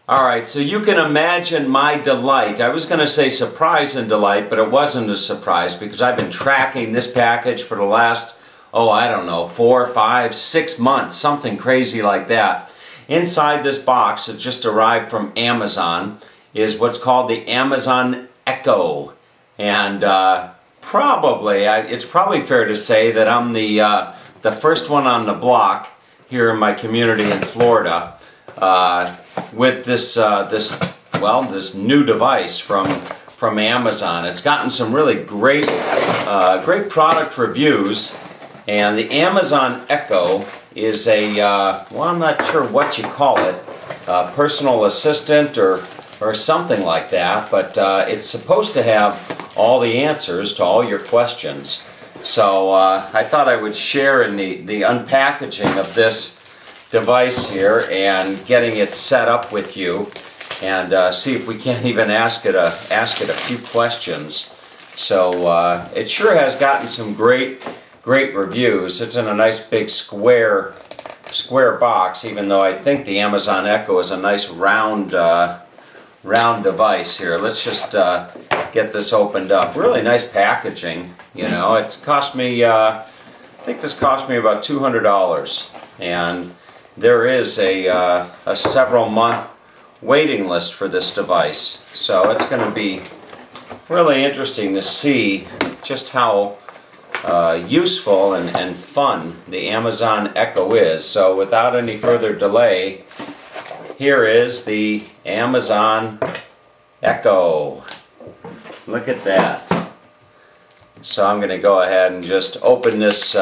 Alright, so you can imagine my delight. I was going to say surprise and delight, but it wasn't a surprise because I've been tracking this package for the last, I don't know, 4, 5, 6 months, something crazy like that. Inside this box that just arrived from Amazon is what's called the Amazon Echo. And it's probably fair to say that I'm the first one on the block here in my community in Florida with this new device from Amazon. It's gotten some really great product reviews, and the Amazon Echo is I'm not sure what you call it, personal assistant or something like that, but it's supposed to have all the answers to all your questions. So I thought I would share in the unpackaging of this device here and getting it set up with you, and see if we can't even ask it a few questions. So it sure has gotten some great reviews. It's in a nice big square box, even though I think the Amazon Echo is a nice round device here. Let's just get this opened up. Really nice packaging. You know, it cost me, I think this cost me about $200, and there is a several month waiting list for this device. So it's going to be really interesting to see just how useful and fun the Amazon Echo is. So without any further delay, here is the Amazon Echo. Look at that. So I'm going to go ahead and just open this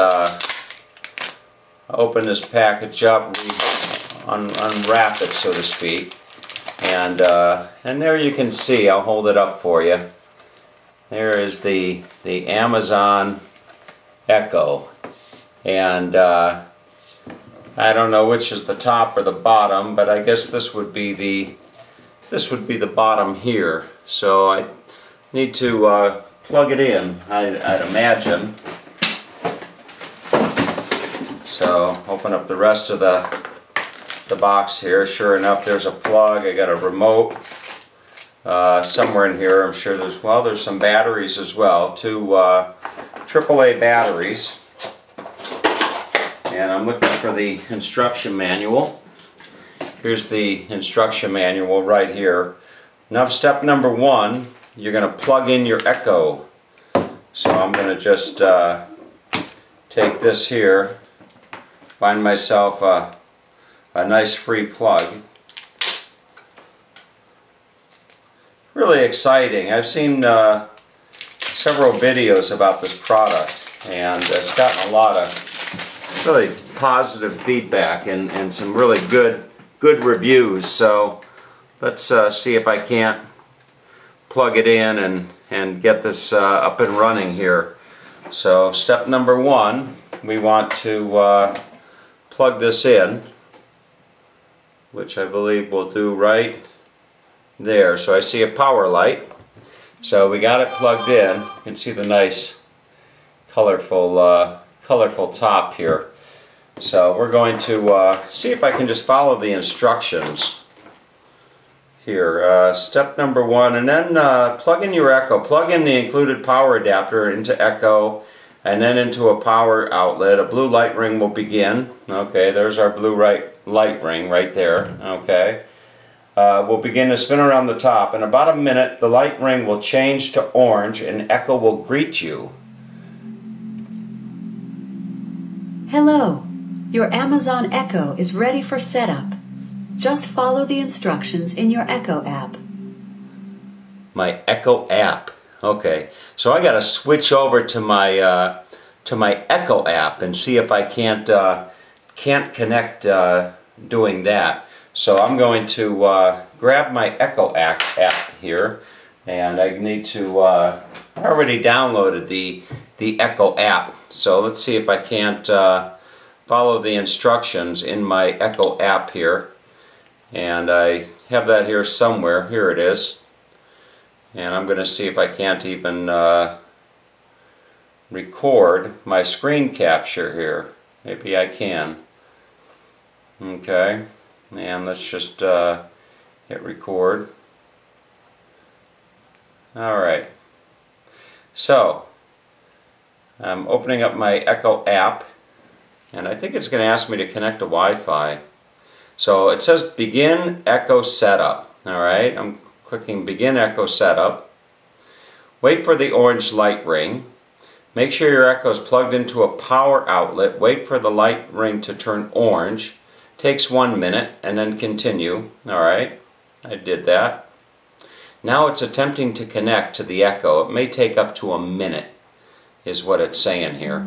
package up, unwrap it, so to speak, and there you can see. I'll hold it up for you. There is the Amazon Echo, and I don't know which is the top or the bottom, but I guess this would be the bottom here. So I need to plug it in, I'd imagine. So open up the rest of the box here. Sure enough, there's a plug. I got a remote somewhere in here. I'm sure there's some batteries as well. Two AAA batteries. And I'm looking for the instruction manual. Here's the instruction manual right here. Now, step number 1, you're going to plug in your Echo. So I'm going to just take this here, find myself a nice free plug. Really exciting. I've seen several videos about this product, and it's gotten a lot of really positive feedback and some really good reviews. So let's see if I can't plug it in and get this up and running here. So step number 1, we want to plug this in, which I believe we'll do right there. So I see a power light. So we got it plugged in. You can see the nice colorful top here. So we're going to see if I can just follow the instructions here. Step number 1, and then plug in your Echo. Plug in the included power adapter into Echo, and then into a power outlet. A blue light ring will begin. Okay, there's our blue light ring right there. Okay. Will begin to spin around the top. In about a minute, the light ring will change to orange and Echo will greet you. Hello, your Amazon Echo is ready for setup. Just follow the instructions in your Echo app. My Echo app. Okay, so I got to switch over to my Echo app and see if I can't connect doing that. So I'm going to grab my Echo app here, and I need to. I already downloaded the Echo app. So let's see if I can't follow the instructions in my Echo app here. And I have that here somewhere. Here it is. And I'm going to see if I can't even record my screen capture here. Maybe I can. Okay. And let's just Hit record. Alright. So, I'm opening up my Echo app, and I think it's going to ask me to connect to Wi-Fi. So it says begin Echo setup. Alright, I'm clicking begin Echo setup. Wait for the orange light ring. Make sure your Echo is plugged into a power outlet. Wait for the light ring to turn orange. Takes 1 minute, and then continue. Alright, I did that. Now it's attempting to connect to the Echo. It may take up to a minute, is what it's saying here.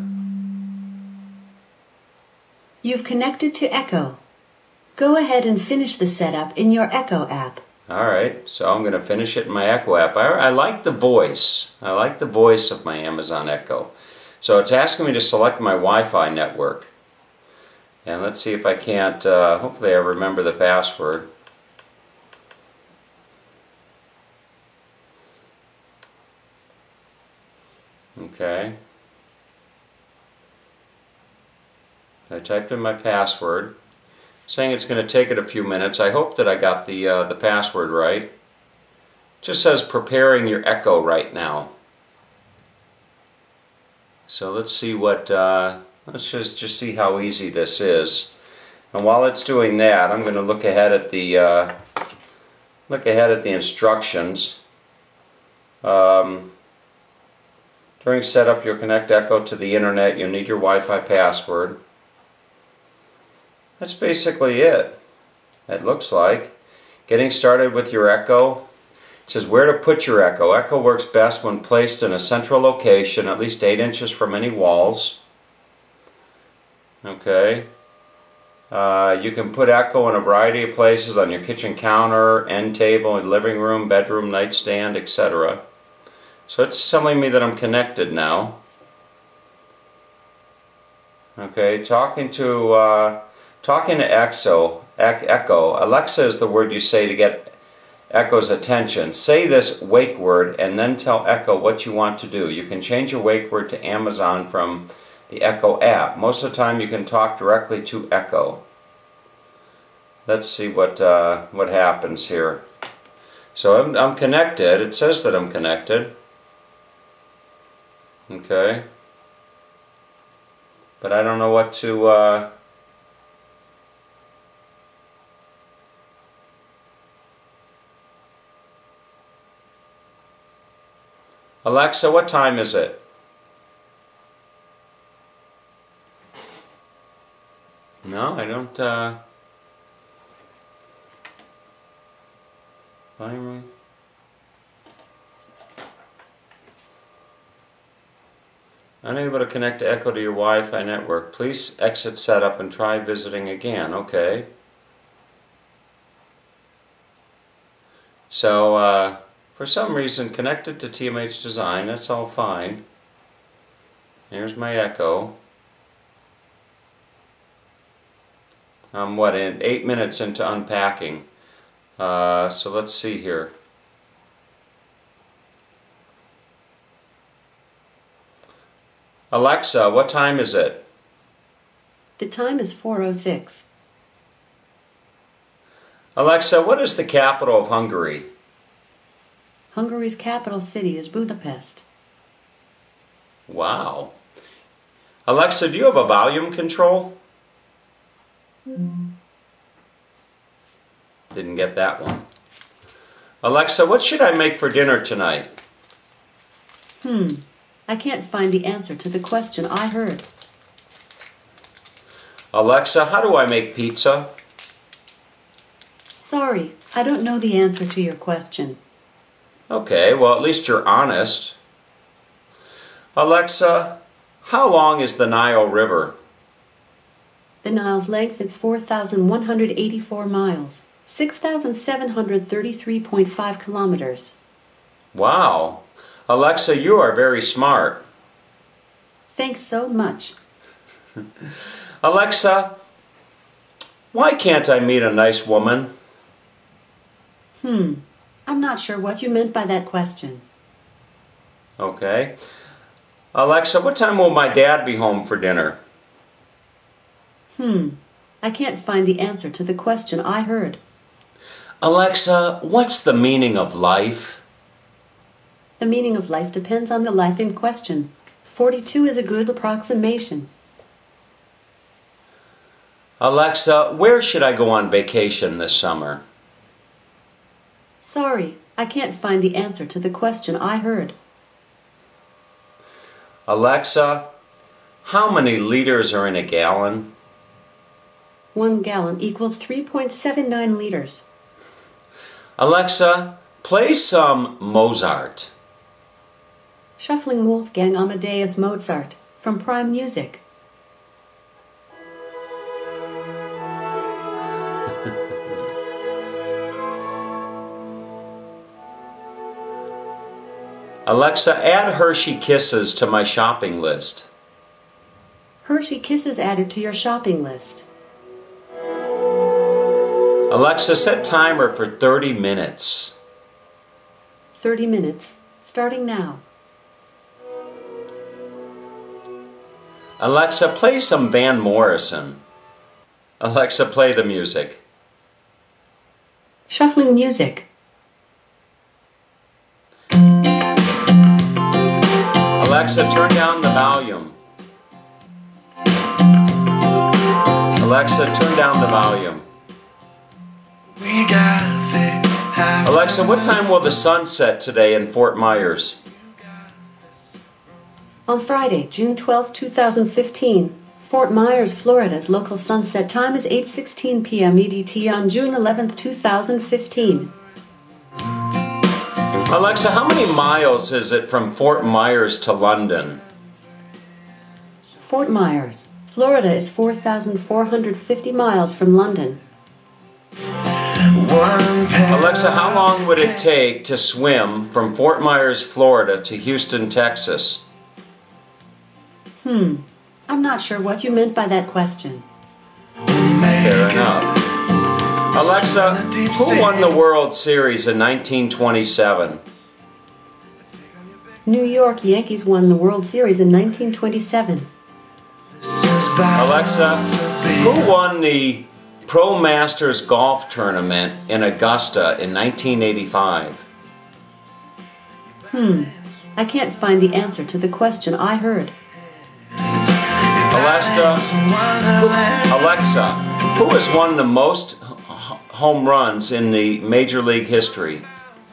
You've connected to Echo. Go ahead and finish the setup in your Echo app. Alright, so I'm going to finish it in my Echo app. I like the voice. I like the voice of my Amazon Echo. So it's asking me to select my Wi-Fi network. And let's see if I can't, hopefully I remember the password. Okay. I typed in my password. Saying it's going to take it a few minutes. I hope that I got the password right. Just says preparing your Echo right now. So let's see what. Let's just see how easy this is. And while it's doing that, I'm going to look ahead at the instructions. During setup, you'll connect Echo to the internet. You'll need your Wi-Fi password. That's basically it. It looks like. Getting started with your Echo. It says where to put your Echo. Echo works best when placed in a central location, at least 8 inches from any walls. Okay. You can put Echo in a variety of places, on your kitchen counter, end table, living room, bedroom, nightstand, etc. So it's telling me that I'm connected now. Okay, talking to Echo. Alexa is the word you say to get Echo's attention. Say this wake word and then tell Echo what you want to do. You can change your wake word to Amazon from the Echo app. Most of the time you can talk directly to Echo. Let's see what happens here. So I'm connected. It says that I'm connected. Okay. But I don't know what to Alexa, what time is it? No, I don't, volume. Unable to connect to Echo to your Wi-Fi network. Please exit setup and try visiting again. Okay. So, for some reason, connected to TMH Design. That's all fine. Here's my Echo. I'm in 8 minutes into unpacking. So let's see here. Alexa, what time is it? The time is 4:06. Alexa, what is the capital of Hungary? Hungary's capital city is Budapest. Wow. Alexa, do you have a volume control? Didn't get that one. Alexa, what should I make for dinner tonight? I can't find the answer to the question I heard. Alexa, how do I make pizza? Sorry, I don't know the answer to your question. Okay, well at least you're honest. Alexa, how long is the Nile River? The Nile's length is 4,184 miles, 6,733.5 kilometers. Wow. Alexa, you are very smart. Thanks so much. Alexa, why can't I meet a nice woman? I'm not sure what you meant by that question. Okay. Alexa, what time will my dad be home for dinner? I can't find the answer to the question I heard. Alexa, what's the meaning of life? The meaning of life depends on the life in question. 42 is a good approximation. Alexa, where should I go on vacation this summer? Sorry, I can't find the answer to the question I heard. Alexa, how many liters are in a gallon? 1 gallon equals 3.79 liters. Alexa, play some Mozart. Shuffling Wolfgang Amadeus Mozart from Prime Music. Alexa, add Hershey Kisses to my shopping list. Hershey Kisses added to your shopping list. Alexa, set timer for 30 minutes. 30 minutes, starting now. Alexa, play some Van Morrison. Alexa, play the music. Shuffling music. Alexa, turn down the volume. Alexa, turn down the volume. Alexa, what time will the sun set today in Fort Myers? On Friday, June 12, 2015, Fort Myers, Florida's local sunset time is 8:16 p.m. EDT on June 11, 2015. Alexa, how many miles is it from Fort Myers to London? Fort Myers, Florida is 4,450 miles from London. Alexa, how long would it take to swim from Fort Myers, Florida to Houston, Texas? I'm not sure what you meant by that question. Fair enough. Alexa, who won the World Series in 1927? New York Yankees won the World Series in 1927. Alexa, who won the Pro Masters Golf Tournament in Augusta in 1985? I can't find the answer to the question I heard. Alexa, who has won the most home runs in the Major League history?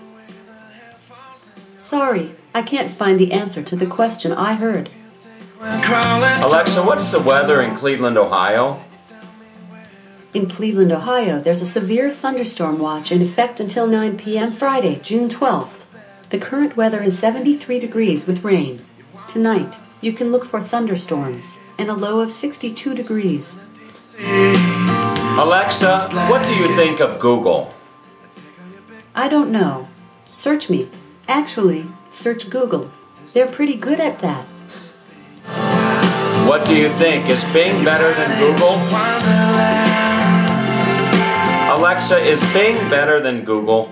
Sorry, I can't find the answer to the question I heard. Alexa, what's the weather in Cleveland, Ohio? In Cleveland, Ohio, there's a severe thunderstorm watch in effect until 9 p.m. Friday, June 12th. The current weather is 73 degrees with rain. Tonight, you can look for thunderstorms and a low of 62 degrees. Alexa, what do you think of Google? I don't know. Search me. Actually, search Google. They're pretty good at that. What do you think? Is Bing better than Google? Alexa, is Bing better than Google?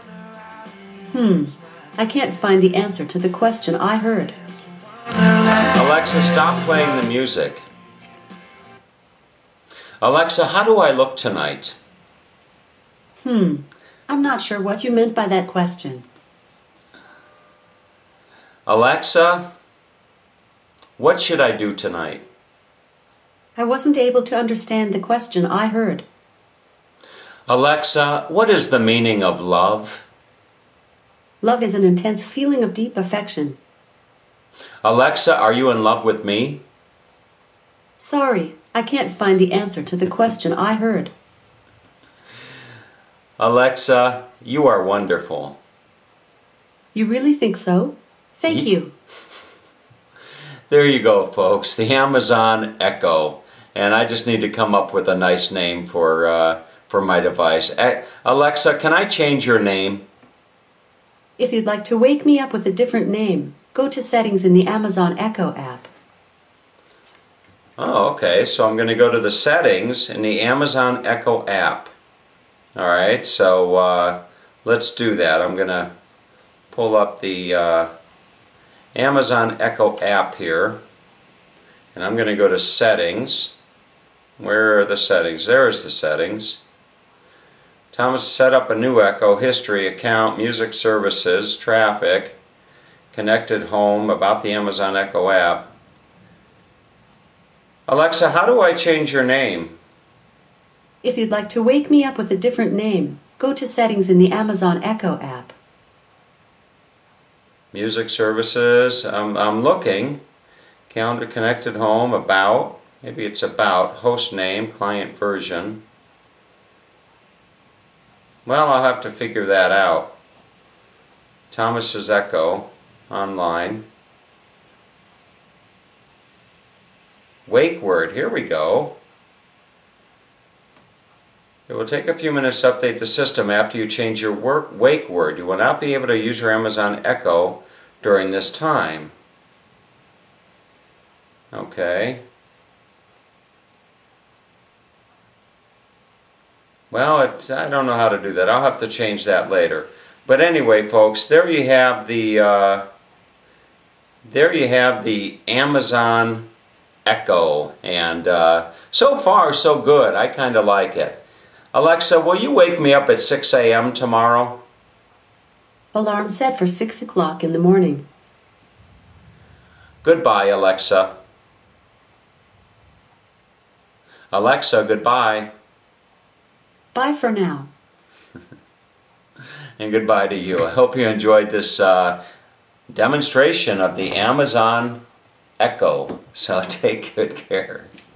I can't find the answer to the question I heard. Alexa, stop playing the music. Alexa, how do I look tonight? I'm not sure what you meant by that question. Alexa, what should I do tonight? I wasn't able to understand the question I heard. Alexa, what is the meaning of love? Love is an intense feeling of deep affection. Alexa, are you in love with me? Sorry, I can't find the answer to the question I heard. Alexa, you are wonderful. You really think so? Thank you. There you go, folks, the Amazon Echo. And I just need to come up with a nice name for my device. Alexa, can I change your name? If you'd like to wake me up with a different name, go to Settings in the Amazon Echo app. Oh, okay. So I'm going to go to the Settings in the Amazon Echo app. All right, so let's do that. I'm going to pull up the Amazon Echo app here. And I'm going to go to Settings. Where are the settings? There's the settings. Thomas set up a new Echo, history, account, music services, traffic, connected home, about the Amazon Echo app. Alexa, how do I change your name? If you'd like to wake me up with a different name, go to settings in the Amazon Echo app. Music services, I'm looking. Calendar, connected home, about, maybe it's about, host name, client version. Well, I'll have to figure that out. Thomas's Echo, online. Wake word, here we go. It will take a few minutes to update the system after you change your wake word. You will not be able to use your Amazon Echo during this time. Okay. Well, I don't know how to do that. I'll have to change that later. But anyway, folks, there you have the Amazon Echo, and so far so good. I kind of like it. Alexa, will you wake me up at 6 a.m. tomorrow? Alarm set for 6 o'clock in the morning. Goodbye, Alexa. Alexa, goodbye. Bye for now. And goodbye to you. I hope you enjoyed this demonstration of the Amazon Echo. So take good care.